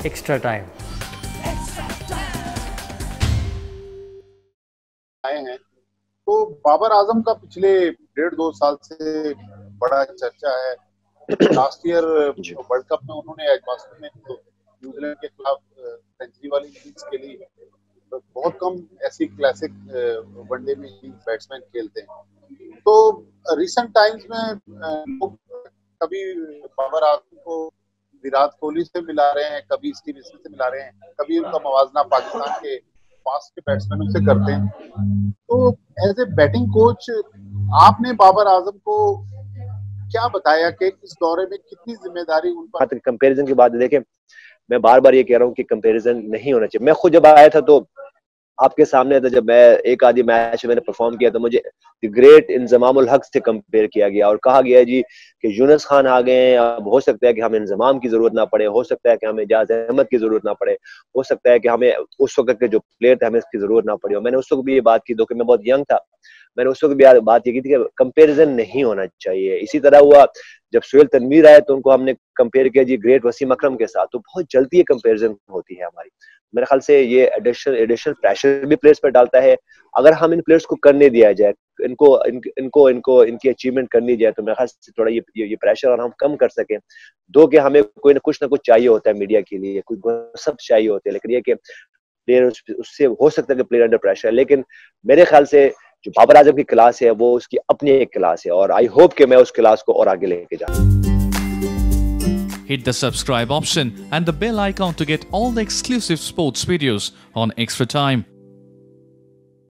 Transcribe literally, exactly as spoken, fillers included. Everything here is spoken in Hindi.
एक्स्ट्रा टाइम आए हैं। तो बाबर आजम का पिछले डेढ़ दो साल से बड़ा चर्चा है। लास्ट ईयर वर्ल्ड कप में उन्होंने एजबास्टन में तो न्यूजीलैंड के खिलाफ सेंचुरी वाली इनिंग्स खेली। तो बहुत कम ऐसी क्लासिक वनडे में बैट्समैन खेलते हैं। तो रिसेंट टाइम्स में लोग कभी बाबर आजम को विराट कोहली से मिला रहे हैं, कभी स्टीव स्मिथ से मिला रहे हैं, कभी उनका मवाजना पाकिस्तान के फास्ट के बैट्समैनों से करते हैं। तो एज ए बैटिंग कोच आपने बाबर आजम को क्या बताया कि इस दौरे में कितनी जिम्मेदारी उन पर? कंपैरिजन की बात देखें, मैं बार बार ये कह रहा हूँ कि कंपैरिजन नहीं होना चाहिए। मैं खुद जब आया था तो आपके सामने था, जब मैं एक आधी मैच मैंने परफॉर्म किया तो मुझे ग्रेट इंजमाम उल हक से कंपेयर किया गया और कहा गया जी कि यूनुस खान आ गए हैं, अब हो सकता है कि हमें इंजमाम की जरूरत ना पड़े, हो सकता है कि हमें इजाज अहमद की जरूरत ना पड़े, हो सकता है कि हमें उस वक्त के जो प्लेयर थे हमें इसकी जरूरत ना पड़े। और मैंने उस वक्त भी ये बात की, दो कि मैं बहुत यंग था, मैंने उस वक्त भी बात ये की थी कि कंपेरिजन नहीं होना चाहिए। इसी तरह हुआ जब सुहेल तनवीर आए तो उनको हमने कंपेयर किया जी ग्रेट वसीम अकरम के साथ, तो बहुत जल्दी ये कंपेरिजन होती है हमारी। मेरे ख्याल से ये एडिशनल एडिशनल प्रेशर भी प्लेयर्स पर डालता है। अगर हम इन प्लेयर्स को करने दिया जाए, इनको इन, इनको इनको इनकी अचीवमेंट करनी जाए तो मेरे ख्याल से थोड़ा ये ये, ये प्रेशर और हम कम कर सकें। दो कि हमें कोई ना कुछ ना कुछ चाहिए होता है मीडिया के लिए, कोई सब चाहिए होते हैं, लेकिन ये कि प्लेयर उससे हो सकता है कि प्लेयर अंडर प्रेशर है। लेकिन मेरे ख्याल से जो बाबर आजम की क्लास है वो उसकी अपनी एक क्लास है और आई होप कि मैं उस क्लास को और आगे लेके जाऊं। Hit the subscribe option and the bell icon to get all the exclusive sports videos on Extra Time.